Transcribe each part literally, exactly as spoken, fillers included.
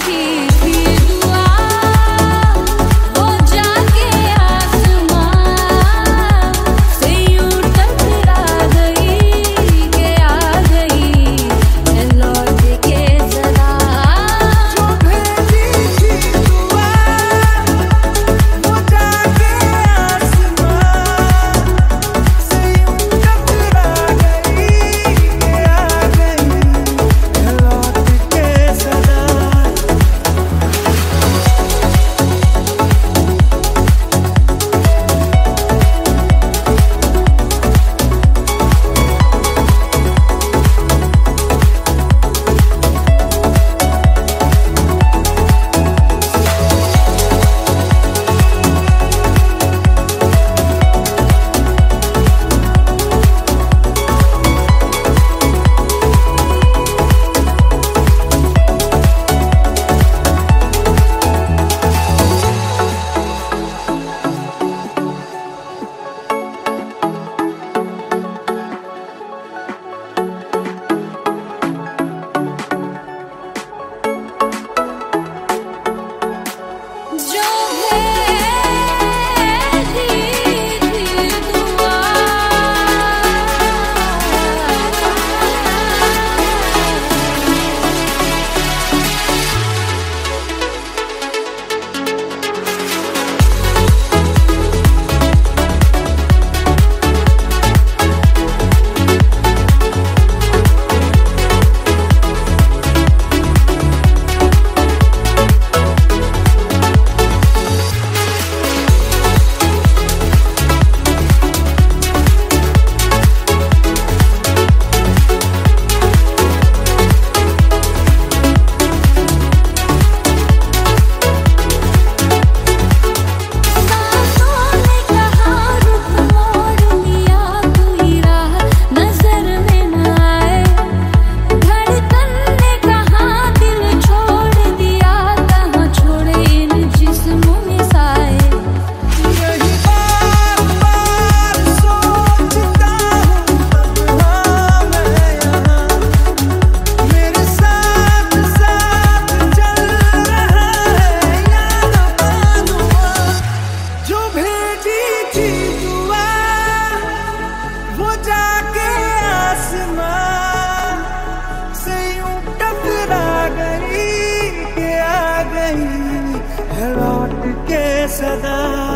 सदा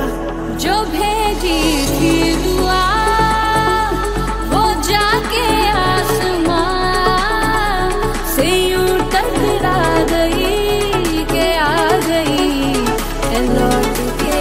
जो भेजी थी दुआ वो जाके आसमां से यूं टकरा गई के आ गई लौट के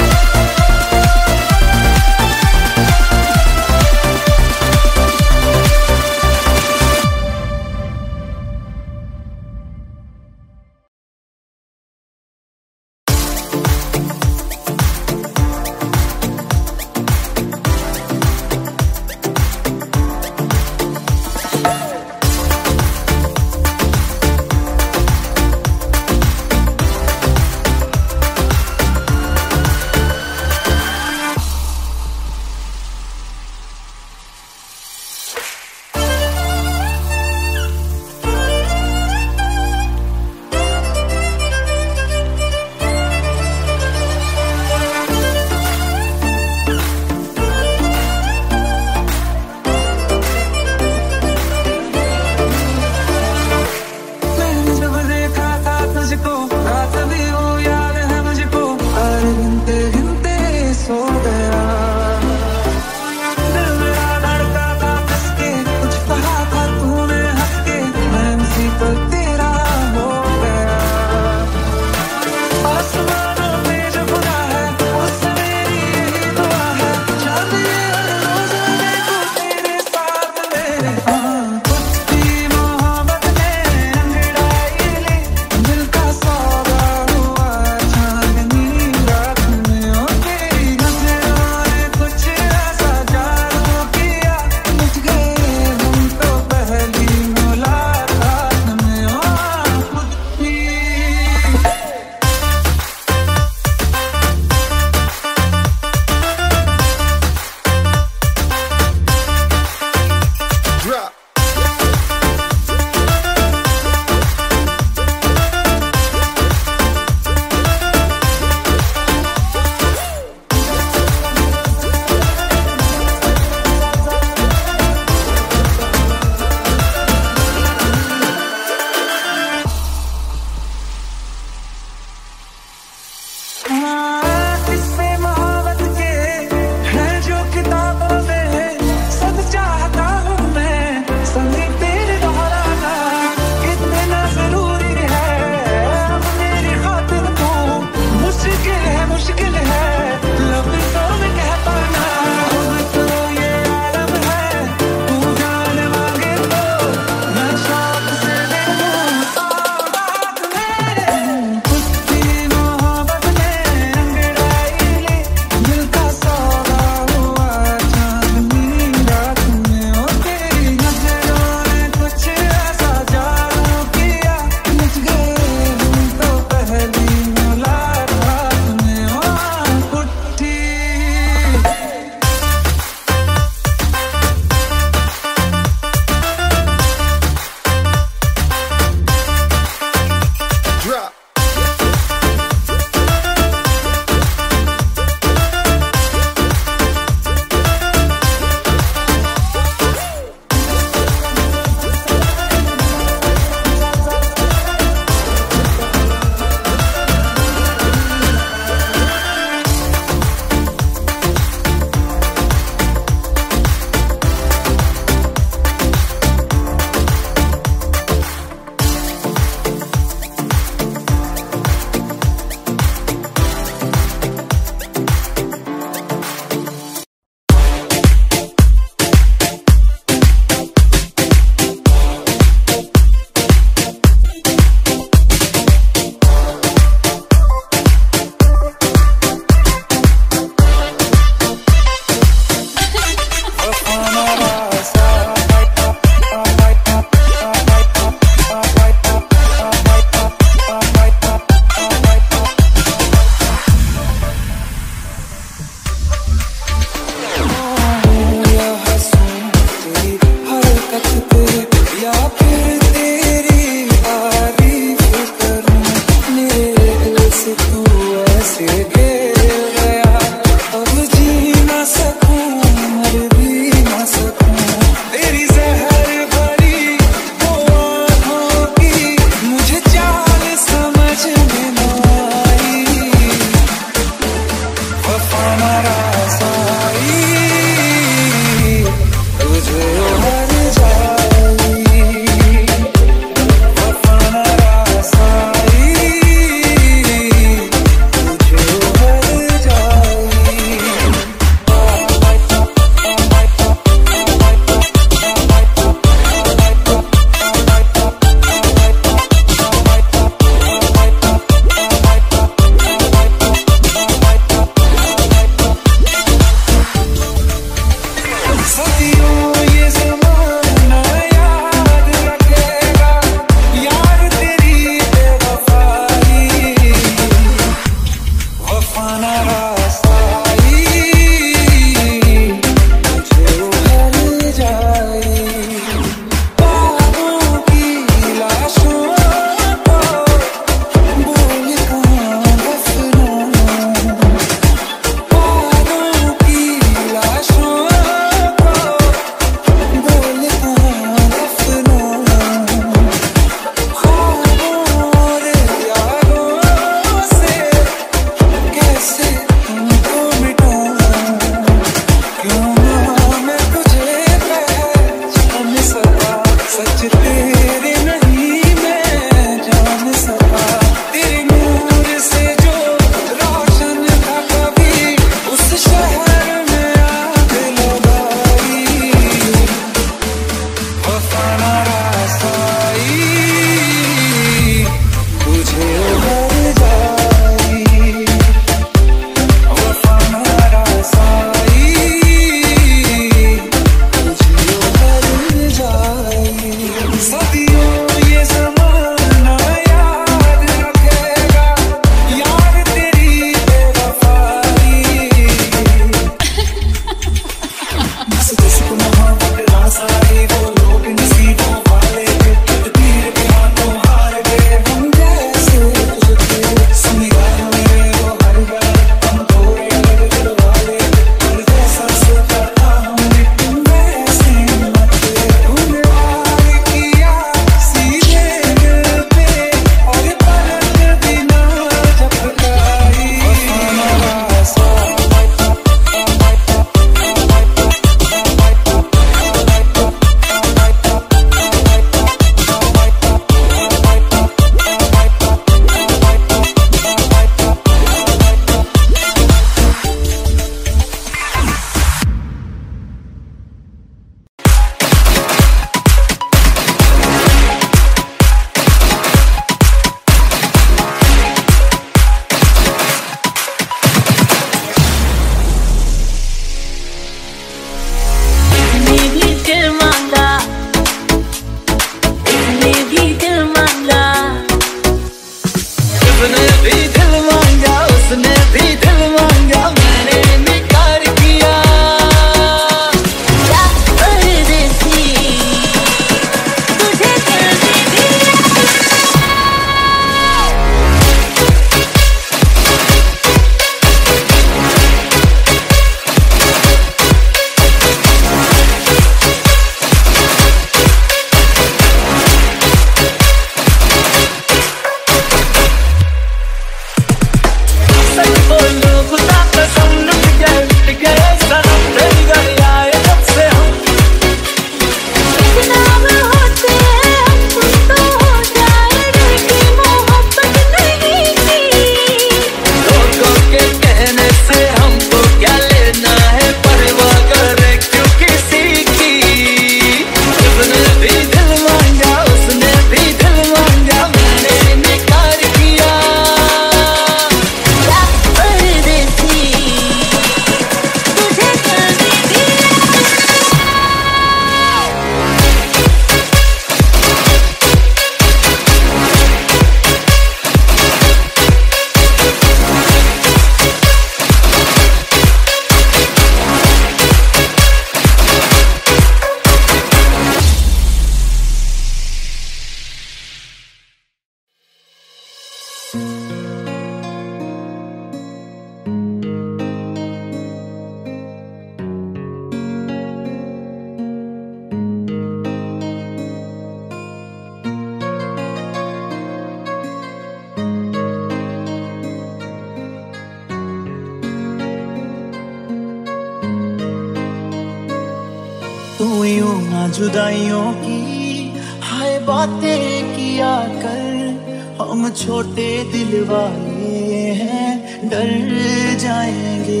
तू यूं ना जुदाइयों की हाय बातें किया कर, हम छोटे दिल वाले हैं डर जाएंगे।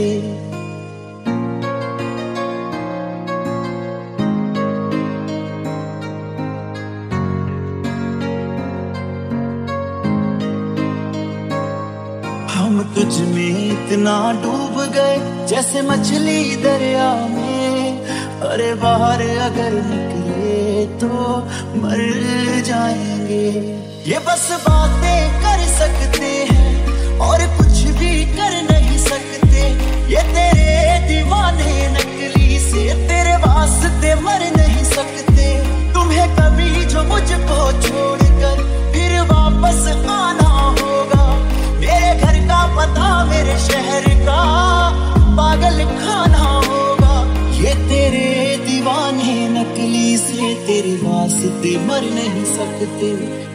हम तुझ में इतना डूब गए जैसे मछली दरिया में, अरे बाहर अगर निकले तो मर जाएंगे। ये बस बातें कर सकते हैं और कुछ भी कर नहीं सकते, ये तेरे दीवाने नकली से तेरे वास्ते मर नहीं सकते। तुम्हें कभी जो मुझको छोड़कर फिर वापस आना होगा, मेरे घर का पता मेरे शहर का पागल खाना होगा। ये तेरे दीवाने नकली से तेरे वास्ते मर नहीं सकते।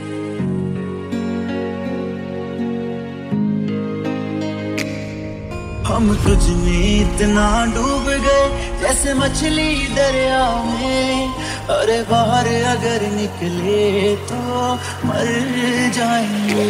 हम तुझ में इतना डूब गए जैसे मछली दरिया में, अरे बाहर अगर निकले तो मर जाएंगे।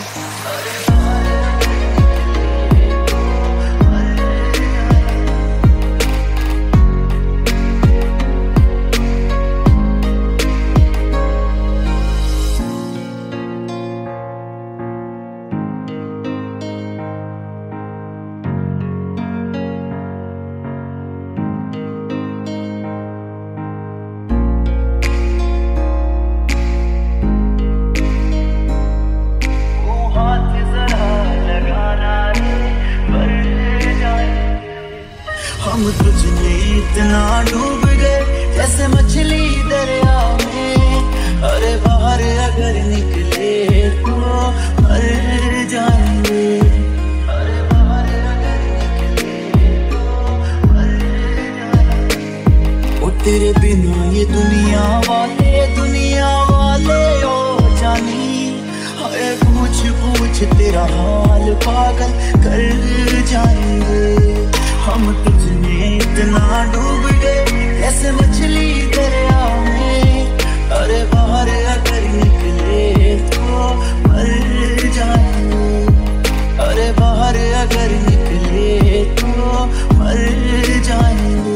हम तुझ में इतना डूब गए जैसे मछली दरिया में, अरे बाहर अगर निकले तो मर जाएंगे। अरे बाहर अगर निकले तो मर जाएंगे। ओ तेरे बिना ये दुनिया वाले दुनिया वाले ओ जानी, अरे पूछ पूछ तेरा हाल पागल कर जाएंगे। हम तुझ में इतना डूब गए जैसे मछली दरिया में, अरे बाहर अगर निकले तो मर जाएंगे। अरे बाहर अगर निकले तो मर जाएंगे।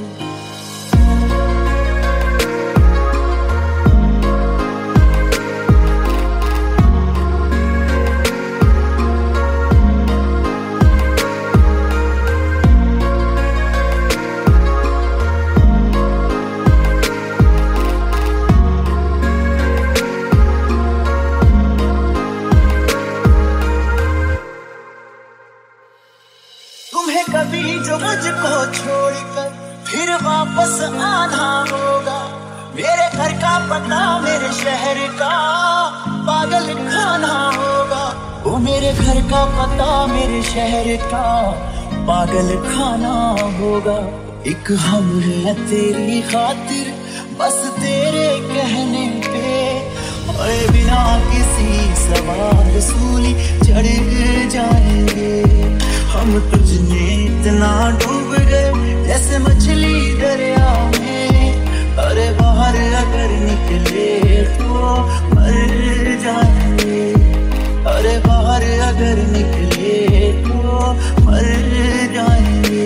तुम्हें कभी जो मुझको छोड़कर फिर वापस आना होगा, मेरे घर का पता मेरे शहर का पागल खाना होगा। वो मेरे घर का पता मेरे शहर का पागल खाना होगा। एक हम है तेरी खातिर बस तेरे कहने पे, और बिना किसी सवाल सूली चढ़ जाएंगे। हम तुझ में इतना डूब गए जैसे मछली दरिया में, अरे बाहर अगर निकले तो मर जाएंगे। अरे बाहर अगर निकले तो मर जाएंगे।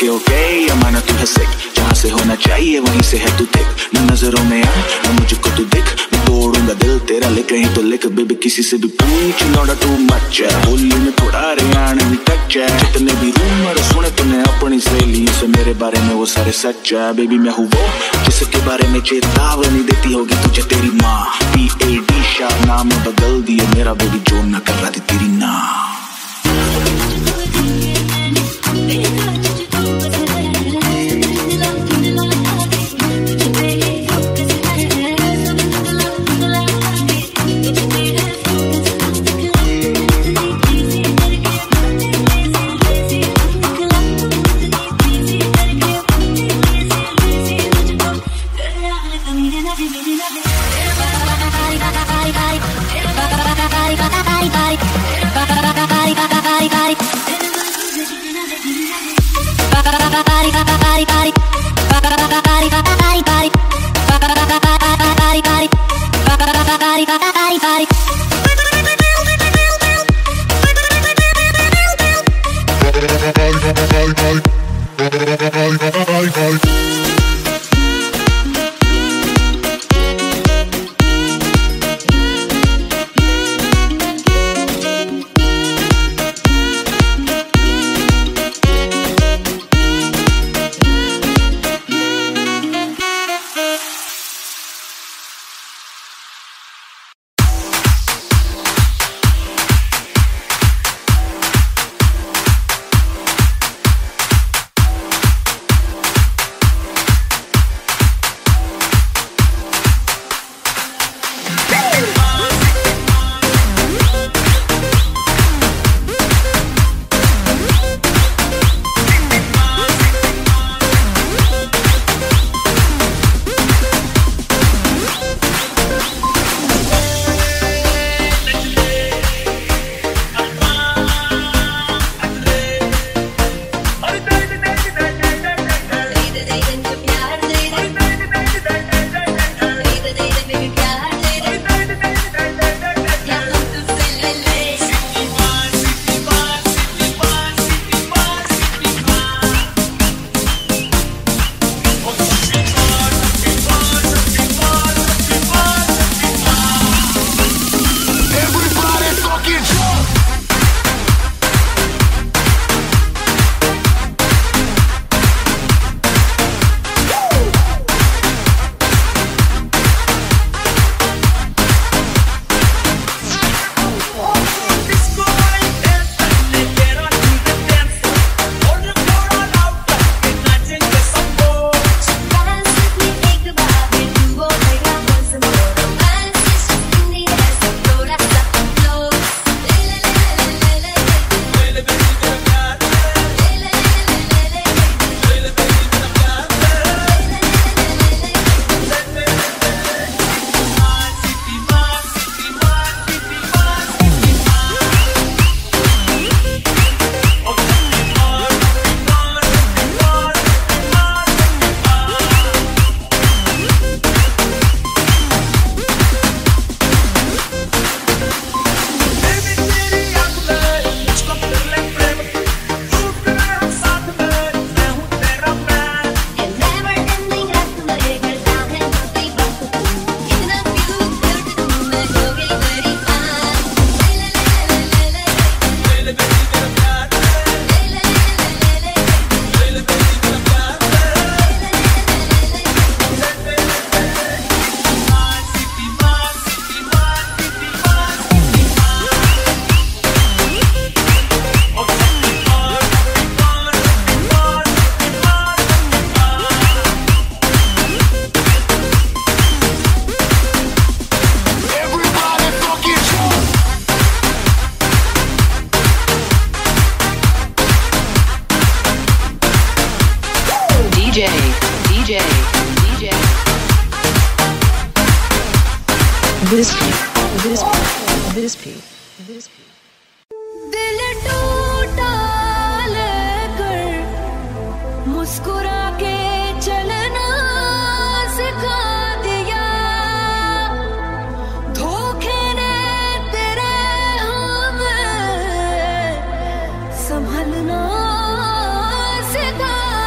ओके ओके या माना तू है सिक, जहाँ से होना चाहिए वहीं से है तू थिक। न नजरों में आ न मुझको तू दिख, मैं तोड़ूंगा दिल तेरा लिख कहीं तो लिख। बेबी किसी से भी पूछ नॉट टू मच है, बोली में थोड़ा हरियाणा भी टच है। जितने भी रूमर सुने तूने अपनी सहेलियों से मेरे बारे में वो सारे सच है। बेबी मैं हूँ वो जिसके बारे में चेतावनी देती होगी तुझे तेरी माँ। पी ए डी शाह नाम बदल दिए मेरा, बेबी जो ना कर रहा थी तेरी ना। Wispy, Wispy, Wispy, Wispy. दिल टूटा लेकर मुस्कुरा के चलना सिखा दिया, धोखे ने तेरे हमें संभलना सिखा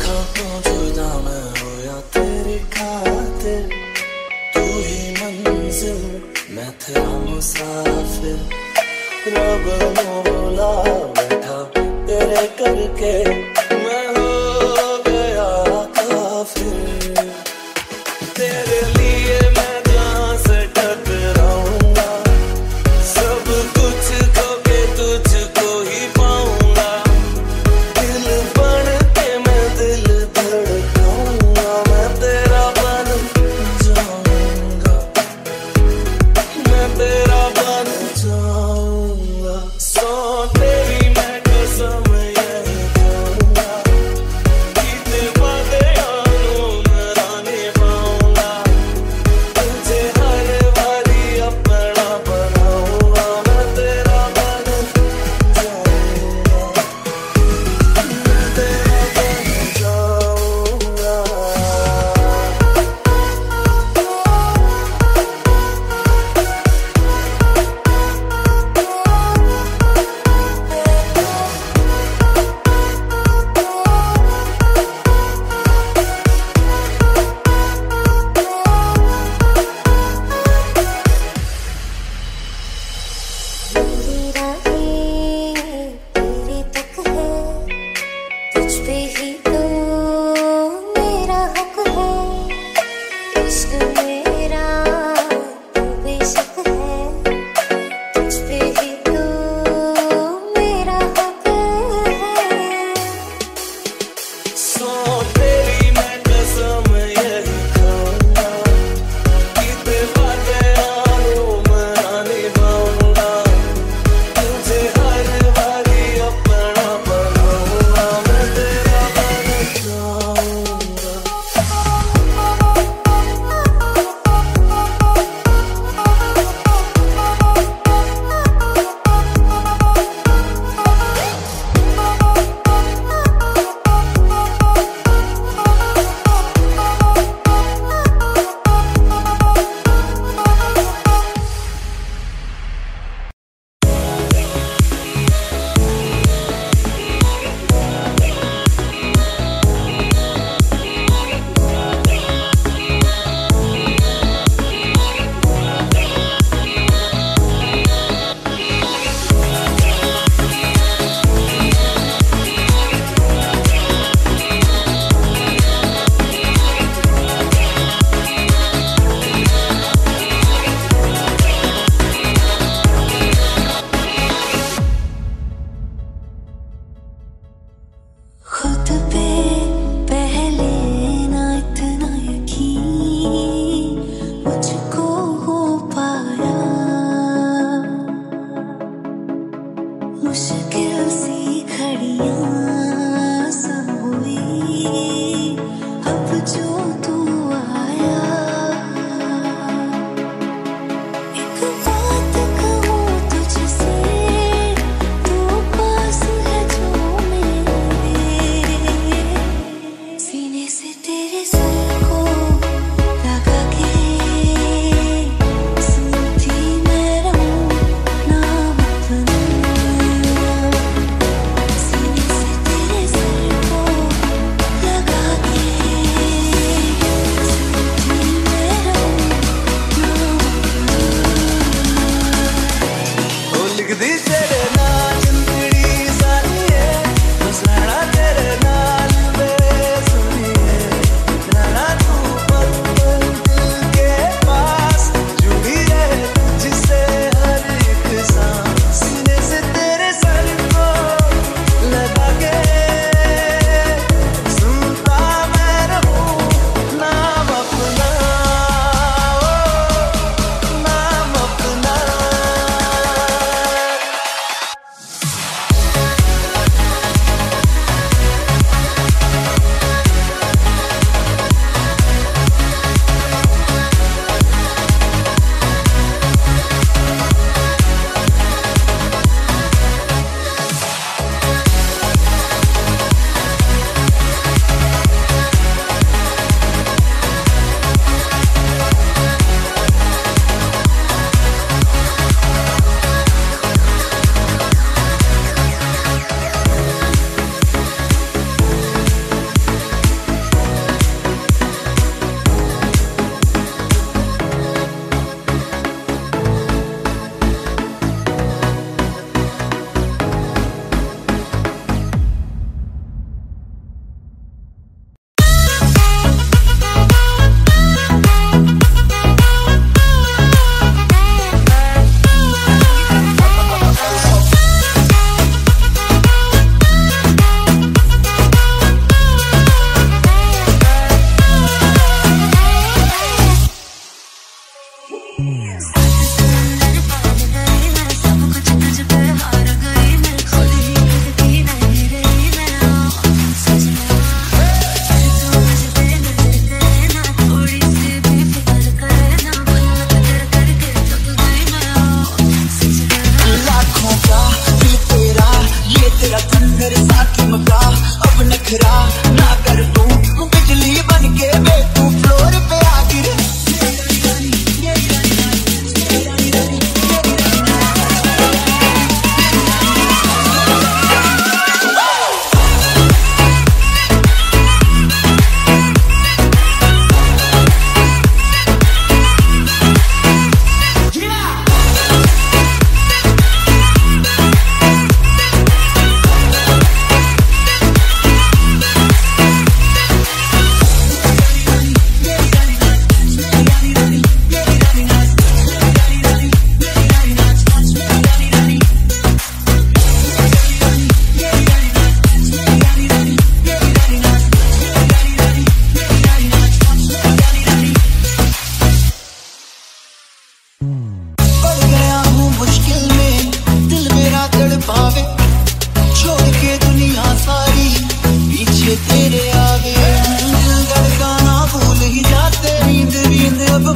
कब जुदा मैं हो या तेरी खातिर, तू ही मंजिल मैं तेरा मुसाफिर। रब मौला बैठा तेरे करके मैं हो गया काफिर। तेरे लिए मैं जहाँ से टकराऊंगा, सब कुछ खो के तुझको ही पाऊंगा। दिल बन के मैं दिल धड़काऊंगा, मैं तेरा बन जाऊंगा, मैं तेरा बन जाऊंगा। सो तेरी मैं कसम यही खाऊंगा, बीते वादे यारों मेरा निभाऊंगा। तुझे हर बारी अपना बनाऊंगा, मैं तेरा बन जाऊंगा, मैं तेरा बन जाऊंगा। मेरी राहें तेरे तक है, तुझ पे ही तो मेरा हक है। इश्क मेरा तो बेशक है, तुझ पे ही तो मेरा हक है। सो तेरी मैं कसम यही खाऊंगा, बीते वादे यारों मेरा निभाऊंगा। तुझे हर बारी अपना बनाऊंगा, मैं तेरा बन जाऊंगा।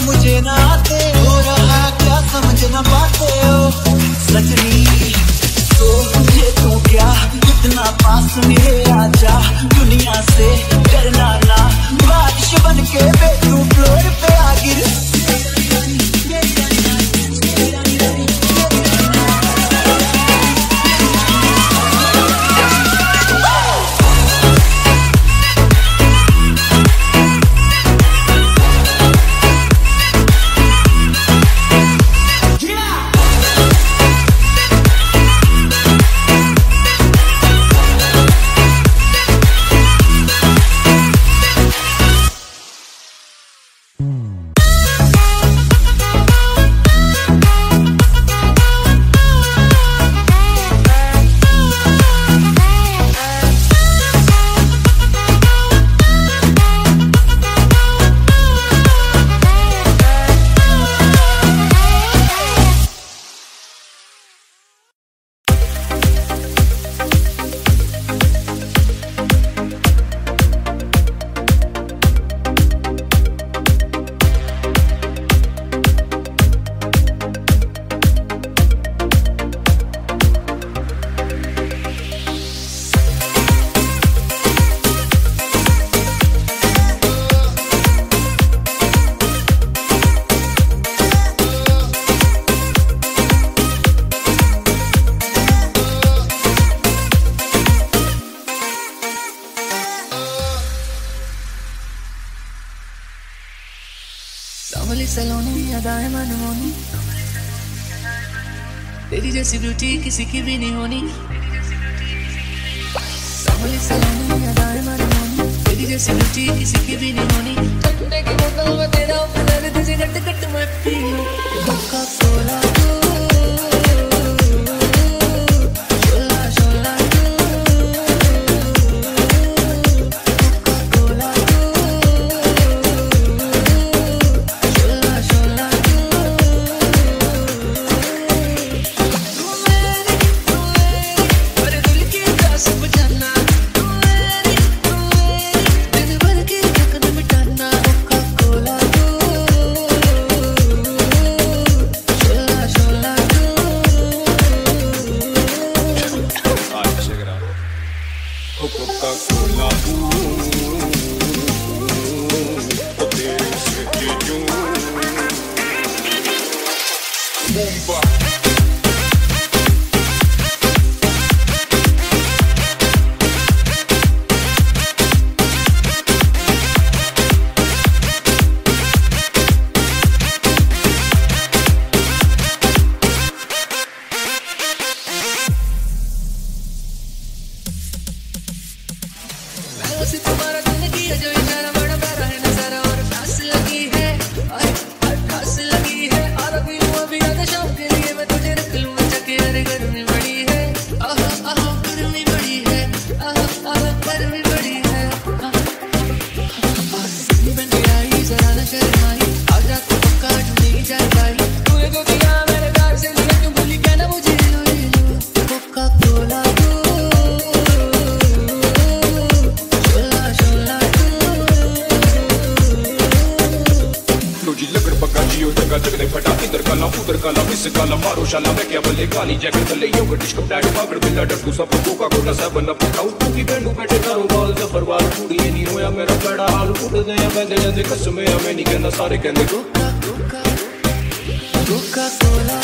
मुझे ना आते, हो रहा क्या समझ ना पाते हो सजनी। सोचे तू क्या इतना पास मेरे आजा, दुनिया से डरना ना, बारिश बन के बे तू फ्लोर पे आ गिर। सांवली सलोनी अदाएं मनमोनी, तेरी जैसी ब्यूटी किसी की भी नहीं होनी। सांवली सलोनी अदाएं मनमोनी, तेरी जैसी ब्यूटी किसी की भी नहीं होनी। टकने की बोतल में तेरा फिर तुझे गट गट मैं पी लूं। कोका कोला तुम्हारा दिल की जो इशारा बड़ा प्यारा है नजारा और प्यास लगी है, प्यास लगी है। और अभी अभी आधा शाम के लिए मैं तुझे रख लूं चके। अरे गर्मी बड़ी है, आहा आहा गर्मी बड़ी है, आहा आहा गर्मी बड़ी है। बन के आई जरा न शर्माई, आजा तो पक्का नहीं जाए भाई। तूने जो दिया मेरे प्यार से लिया, क्यों भूली क्या ना मुझे लो लो। कोका कोला जगने फटा इधर काला उधर काला मिस काला मारो शाला मैं क्या बल्ले काली जैकेट थले योगर्ट डिस्कप डैड पागड़ बिल्ला डट्टू सब कोका कोला सेवन अप आउट की बैंडू बैठे करो बाल जफर वाल पूरी नहीं होया मेरा बड़ा हाल उड़ दे या बंदे जंदे कसमे हमें नहीं कहना सारे कहंदे कोका कोका कोका कोला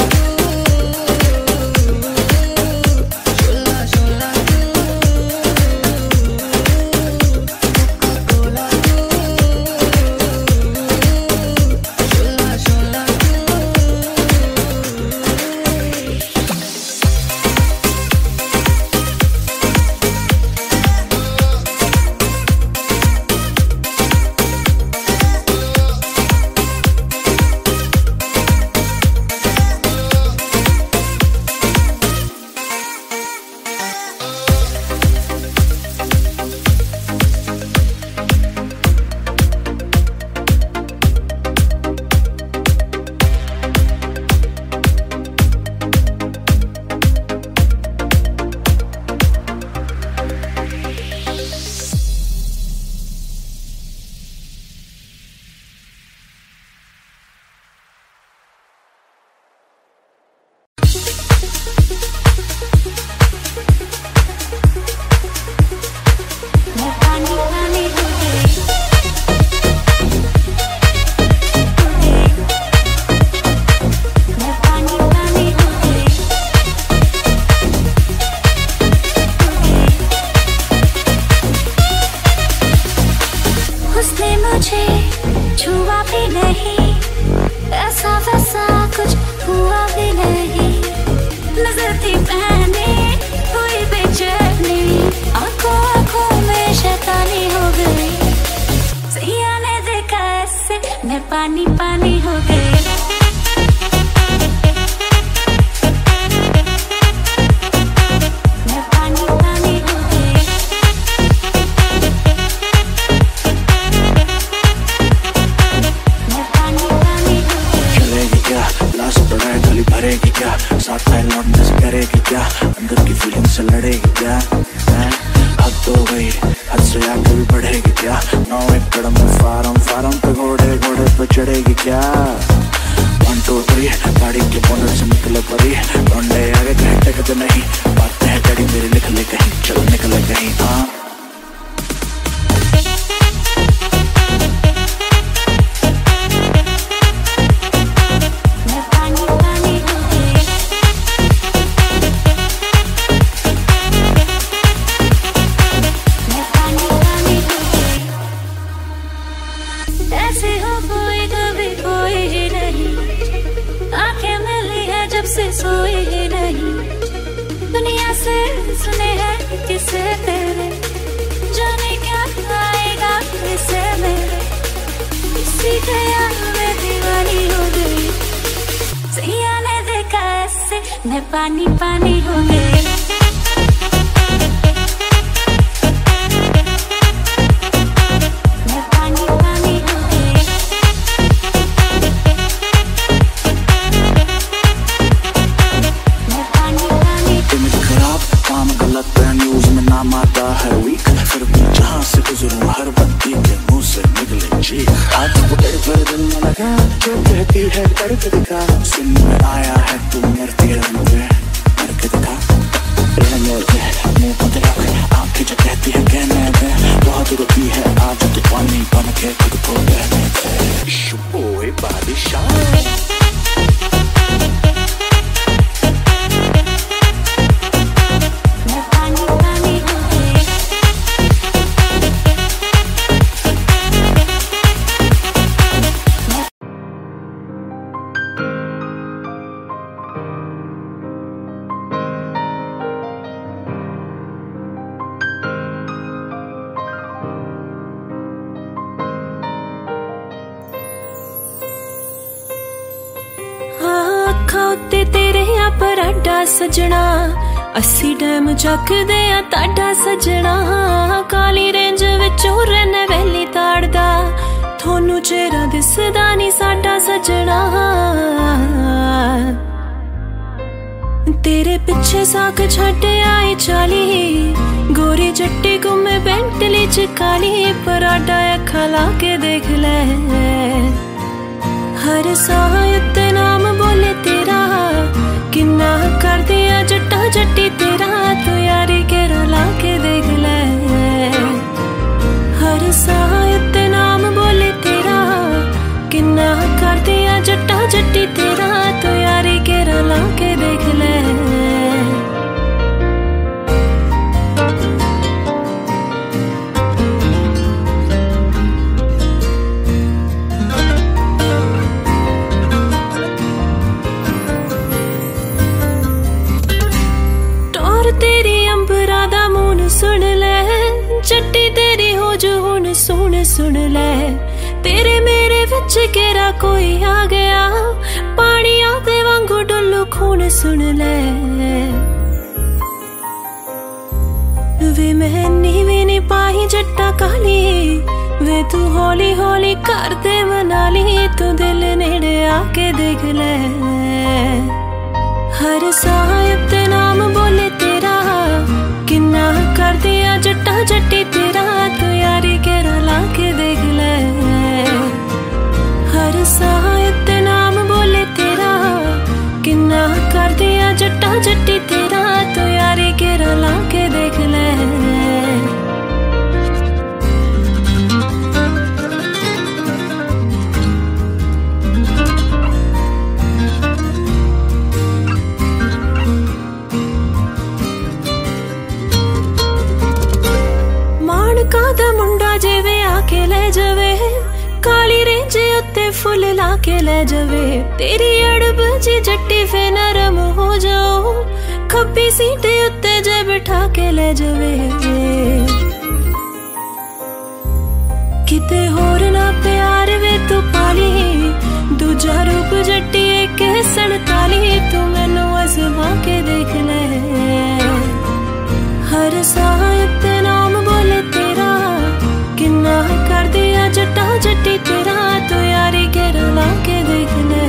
पानी पानी हो गए। मैं पानी पानी हो गई। मैं पानी पानी हो गई। चलेगी क्या लाश पड़ा है गली भरेगी क्या साथ में लौटने से करेगी क्या अंदर की फीलिंग से लड़ेगी क्या हद हो गई हद से आगे भी बढ़ेगी क्या नौ एक कदम में फारम फारम पे घोड़े घोड़े पे चढ़ेगी क्या वन टू थ्री गाड़ी के बोनट से निकले परी लौंडे आगे कहीं टेकते नहीं बातें हैं डैडी मेरी लिख ले कहीं चलो निकले कहीं हाँ ऐसे हो कोई कभी कोई ही नहीं आंखें मिली है जब से सोई ही नहीं दुनिया से सुने हैं किसे तेरे जाने क्या आएगा किसे मेरे किसी के यार में दीवानी हो गई सैया ने देखा ऐसे मैं पानी पानी हो गई। जो कहती है करके दिखा सुन में आया है तू मरती है मुझे करके दिखा रहने दे मुंह बंद रख आंखें जो कहती है कहने दे बहुत रुकी है आज तो पानी बन के खुद को रहने दे शुबोए बारिशां ते तेरे पर अड्डा सजना अस्सी डैम चकदे आ ताडा सजना काली रेंज विचों रहने वैली ताड़दा थोनू चेहरा दिसदा नी साडा सजना तेरे पिछे साक छड्ड आई चाली गोरी जट्टी घूमे बेंटली च काली पराडा अखा ला के देख ले हर साह उत्ते नाम बोले तेरा किन्ना कर दिया जट्टा जट्टी तेरा तू यारी केरा ला के देख ले हर साह उत्ते नाम बोले तेरा किन्ना कर दिया जट्टा जट्टी तेरा तू यारी केरा ला के देख ले सुन ले चट्टी तेरी हो जो हुन सुन सुन ले तेरे मेरे विच केरा कोई आ गया पानी आते वांगू डुल्लू खून सुन ले वे मैनी भी नहीं पाई जट्टा काली वे तू हौली हौली कर दे मनाली तू दिल नेड़े आके देख ले हर साह उत्ते नाम बोले तेरा किन्ना कर दिया जट्टा जट्टी तेरा तू यारी केरा ला के देख ले हर साह उत्ते नाम बोले तेरा किन्ना कर दिया जट्टा जट्टी के ले जावे, काली रेंज उत्ते फुल ला के ले जावे। तेरी अड़ब जी जट्टी फे नरम हो जाओ, खब्बी सीट उत्ते जे बिठा के ले जावे। किते होर ना प्यार वे तू पाली, दूजा रूप जट्टी एक सड़ताली। तू मैनू आजमा के देख ले, हर साथ नाम बोले तेरा, किन्ना कर दिया जट्टा जट्टी तेरा। तो यारी घेरा ला के देख ले।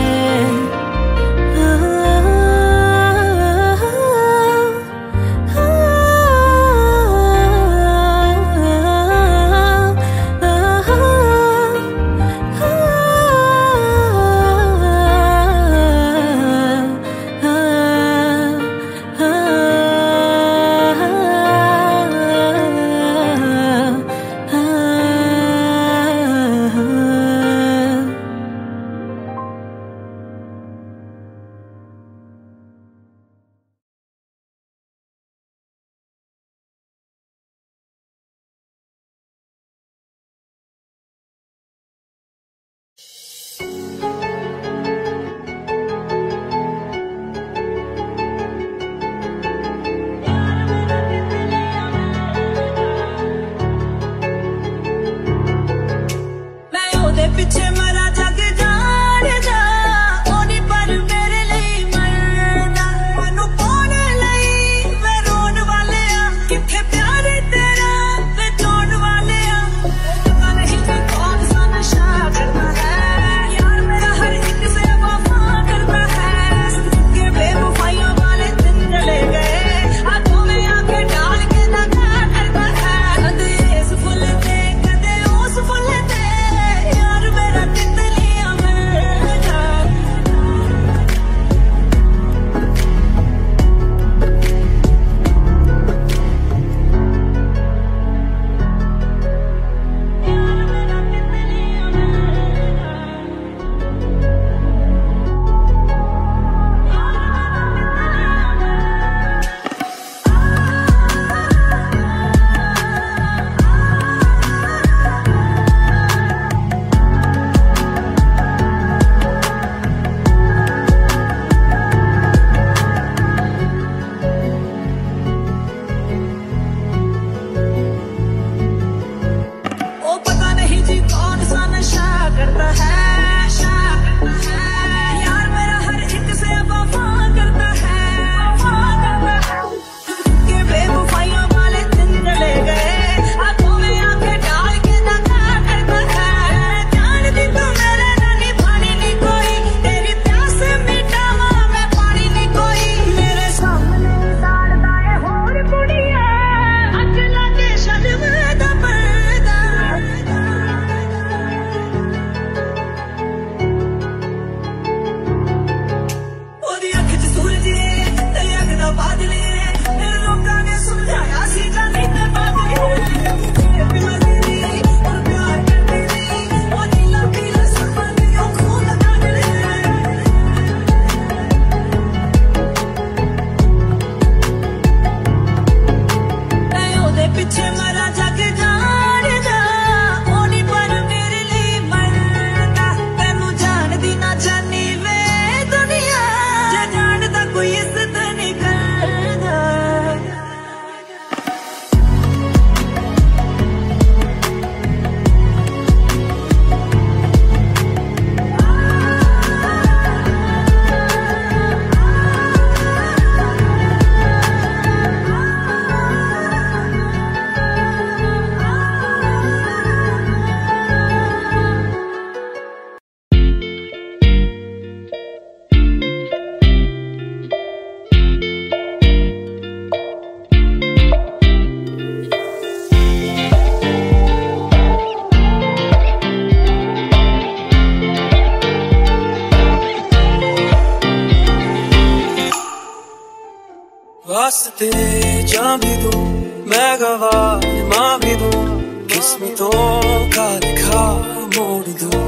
वास्ते जा भी दूं मैं गवाह माँ भी दूं, किस्मतों का लिखा मोड़ दूं।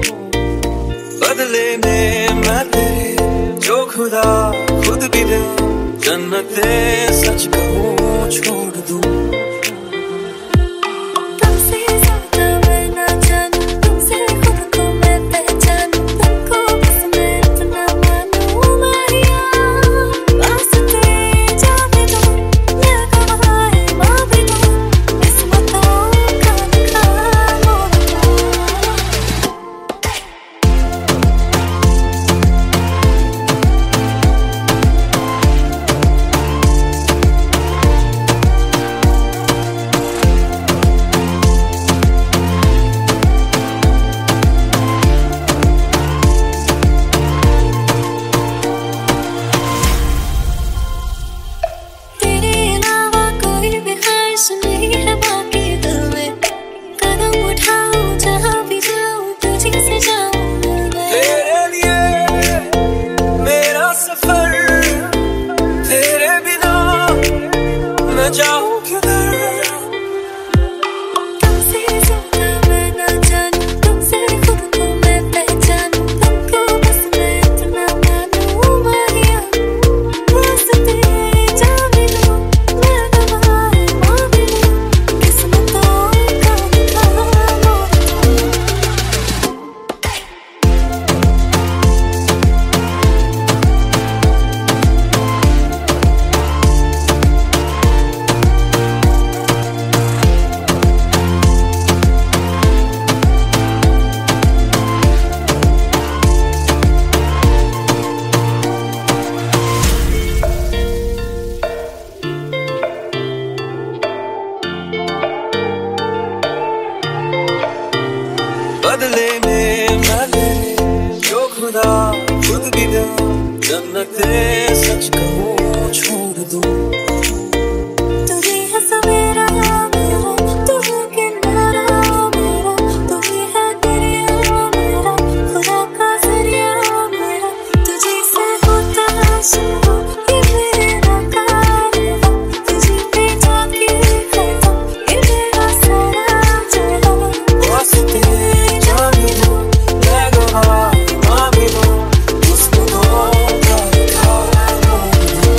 बदले में मैं तेरे जो खुदा खुद भी दे, जन्नते सच कहूँ छोड़ दूं। तुमसे ज्यादा आदतें सच कहूँ छोड़ दूँ। तू ही है सवेरा मेरा, तू है किनारा मेरा, तू ही है दरिया मेरा, खुदा का जरिया मेरा। तुझे से होता शुरू ये मेरे नकार, तुझे पे जाके खत्म ये मेरा सारा जहां। वास्ते जा भी दूँ मैं गवाह माँ भी दूँ, उसको धोखा दिखा मोड़ दूँ।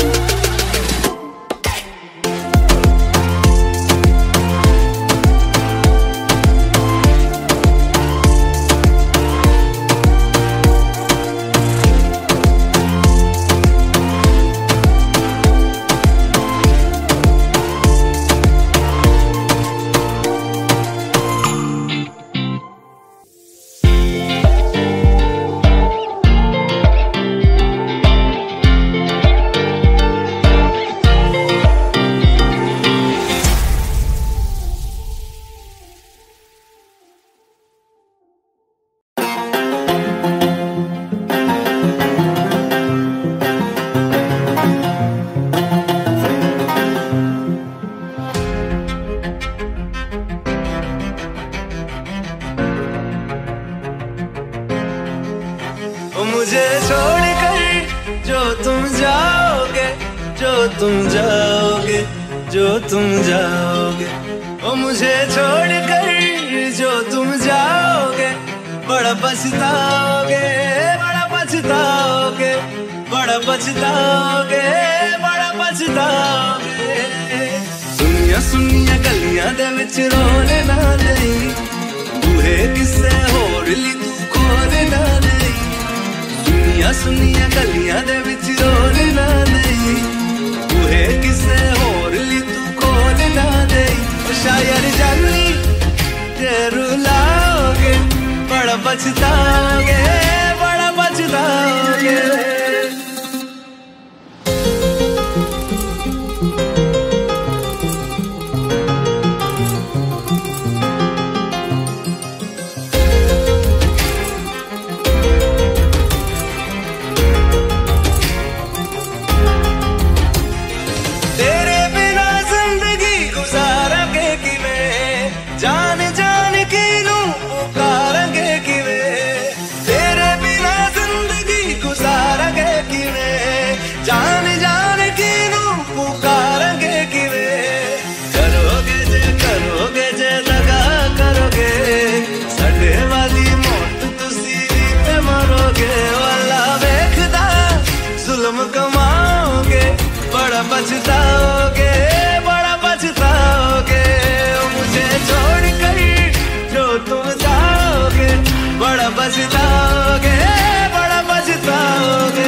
ओ मुझे छोड़कर जो तुम जाओगे, जो तुम जाओगे, जो तुम जाओगे। ओ मुझे छोड़कर जो तुम जाओगे, बड़ा पछताओगे, बड़ा पछताओगे, बड़ा पछताओगे, बड़ा पछताओगे। सुनिया सुनिया गलियां दे विच रोने ना लई, बूहे किसे होर ली तू खोले ना लई। सुनिया सुनिया गलियां दे विच रोने ना लई, बूहे किसे होर ली तू खोले ना लई। शायर जानी ते रुलाओगे, बड़ा पछताओगे, बड़ा पछताओगे। तेरे बिना जिंदगी गुजारांगे किवें, जान जान की नू पुकारांगे किवें। तेरे बिना जिंदगी गुजारांगे किवें, जान जान की नू पुकारांगे किवें। करोगे जे करोगे जे दगा करोगे, साडे वाली मौत तुसी ते मरोगे। वाला वेखदा जुल्म कमाओगे, बड़ा पछताओगे, बड़ा पछताओगे। ओ मुझे छोड़कर जो तुम जाओगे, बड़ा पछताओगे, बड़ा पछताओगे।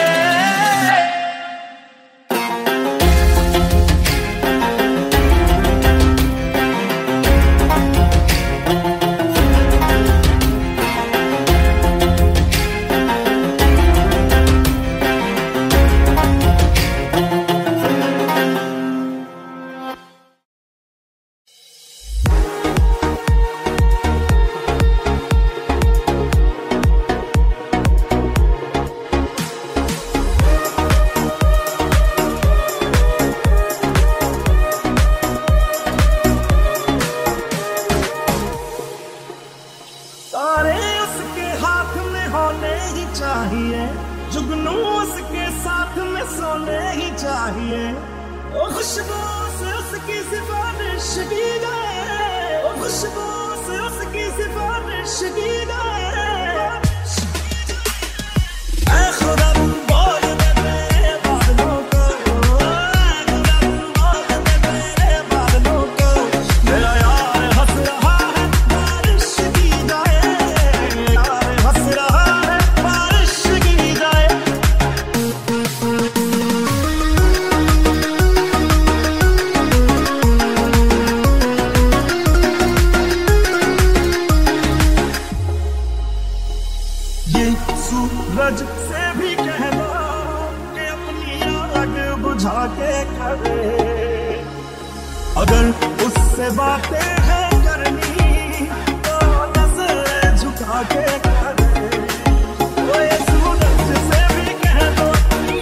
तारे उसके हाथ में होने ही चाहिए, जुगनू उसके साथ में सोने ही चाहिए। ओ खुशबू से उसकी सिफारिश की जाए, ओ खुशबू से उसकी सिफारिश की जाए। ऐ खुदा बोल दे मेरे बादलों को, ऐ खुदा बोल दे मेरे बादलों को। मेरा यार हंस रहा है बारिश की जाए, यार हंस रहा है बारिश की जाए। ये सूरज से भी कह दो कि अपनी आग बुझा के करे, अगर उससे बातें हैं करनी तो नजर झुका के करे। वो ये सूरज से भी कह दो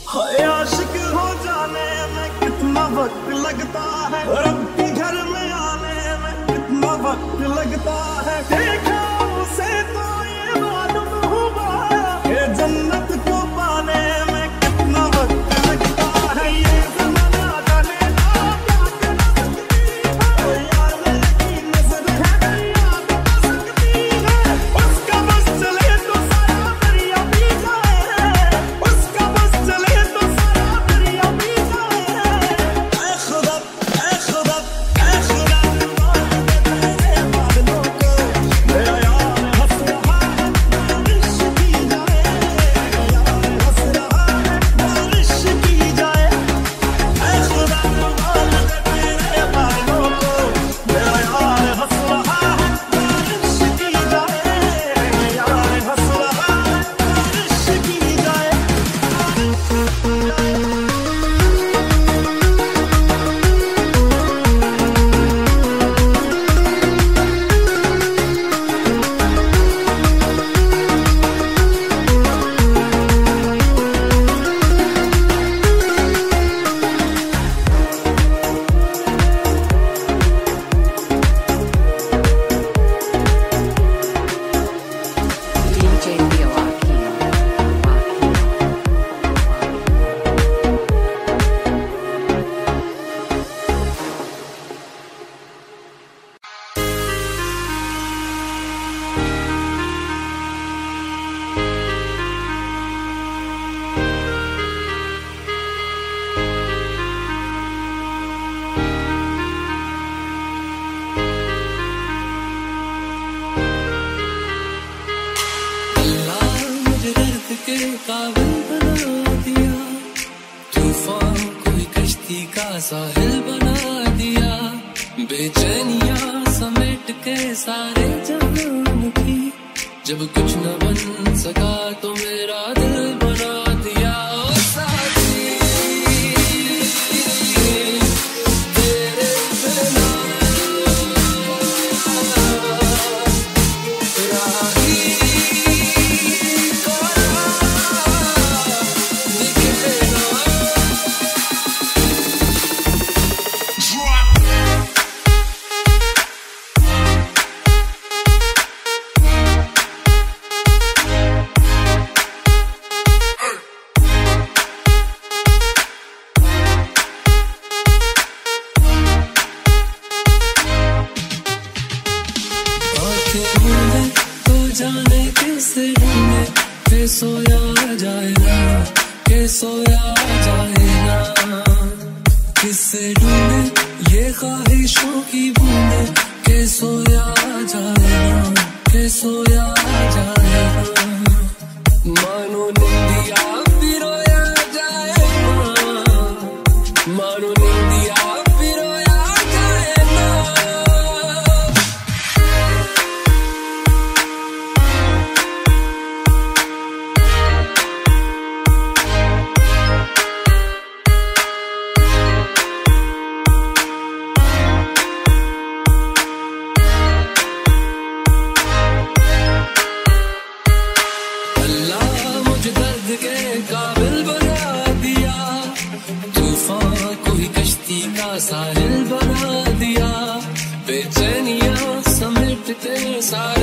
हाय आशिक हो जाने में कितना वक्त लगता है, रब के घर में आने में कितना वक्त लगता है। देखा उसे तो ये मालूम हुआ कि जन्नत को पाने में कितना वक्त लगता है। ये ज़माना जाने ना क्या कर सकती है, यार की नज़र है याद आ सकती है। उसका बस चले तो सारा दरिया पी जाए, उसका बस चले तो सारा दरिया पी जाए। ऐ खुदा ऐ खुदा ऐ खुदा तेरे बादलों को मेरा यार हंस रहा है, बारिश की जाए। यार हंस रहा है, बारिश की जाए। ऐ खुदा तेरे बादलों को मेरा यार हंस रहा है, बारिश की जाए। यार हंस रहा है, बारिश की जाए। D J Leo Aquino. अल्लाह मुझे दर्द के काबिल बना दिया, तूफान कोई कश्ती का साहिल बना दिया। बेचैनियां समेट के सारे जहान की, जब कुछ न बन सका तो मेरा दिल बना दिया। ओ साथी तेरे बिना राही तो जाने किसे ढूंढे, के सोया जाएगा, के सोया जाएगा। किसे ढूंढे ये ख्वाहिशों की बूंदे, के सोया जाएगा, के सोया जाएगा। मानो निंदिया पिरोया जाएगा, मानो निंदिया पिरोया जाएगा। अल्लाह मुझे दर्द के काबिल बना दिया, तूफान कोई कश्ती का साहिल बना दिया। बेचैनियां समेट के सारे